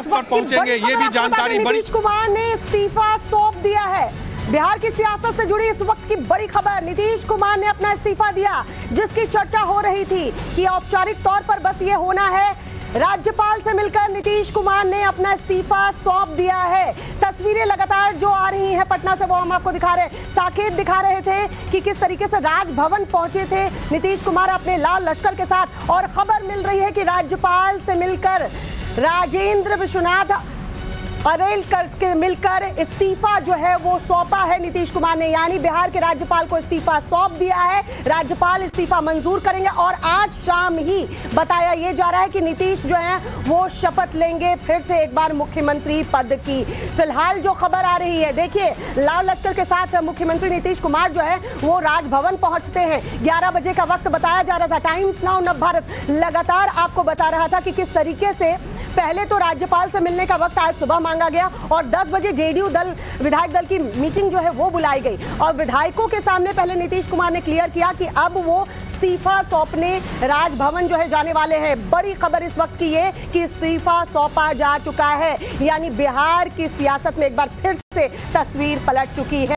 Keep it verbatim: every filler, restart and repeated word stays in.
इस पर पहुंचेंगे, ये भी जानकारी। नीतीश कुमार ने इस्तीफा सौंप दिया है। बिहार की सियासत से जुड़ी इस वक्त की बड़ी खबर, नीतीश कुमार ने अपना इस्तीफा दिया, जिसकी चर्चा हो रही थी कि औपचारिक तौर पर बस ये होना है। राज्यपाल से मिलकर नीतीश कुमार ने अपना इस्तीफा सौंप दिया है। तस्वीरें लगातार जो आ रही हैं पटना से, वो हम आपको दिखा रहे, साकेत दिखा रहे थे कि किस तरीके से राजभवन पहुंचे थे नीतीश कुमार अपने लाल लश्कर के साथ। और खबर मिल रही है कि राज्यपाल से मिलकर राजेंद्र विश्वनाथ अरेल के मिलकर इस्तीफा जो है वो सौंपा है नीतीश कुमार ने, यानी बिहार के राज्यपाल को इस्तीफा सौंप दिया है। राज्यपाल इस्तीफा मंजूर करेंगे और आज शाम ही बताया ये जा रहा है कि नीतीश जो है वो शपथ लेंगे फिर से एक बार मुख्यमंत्री पद की। फिलहाल जो खबर आ रही है, देखिए लाल लश्कर के साथ मुख्यमंत्री नीतीश कुमार जो है वो राजभवन पहुंचते हैं। ग्यारह बजे का वक्त बताया जा रहा था। टाइम्स नाउ नवभारत लगातार आपको बता रहा था कि किस तरीके से पहले तो राज्यपाल से मिलने का वक्त आज सुबह मांगा गया और दस बजे जेडीयू दल विधायक दल की मीटिंग जो है वो बुलाई गई और विधायकों के सामने पहले नीतीश कुमार ने क्लियर किया कि अब वो इस्तीफा सौंपने राजभवन जो है जाने वाले हैं। बड़ी खबर इस वक्त की ये कि इस्तीफा सौंपा जा चुका है, यानी बिहार की सियासत में एक बार फिर से तस्वीर पलट चुकी है।